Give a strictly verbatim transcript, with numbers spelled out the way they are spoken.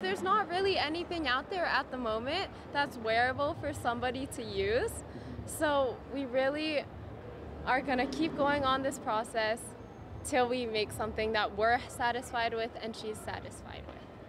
There's not really anything out there at the moment that's wearable for somebody to use. So we really are gonna keep going on this process till we make something that we're satisfied with and she's satisfied with.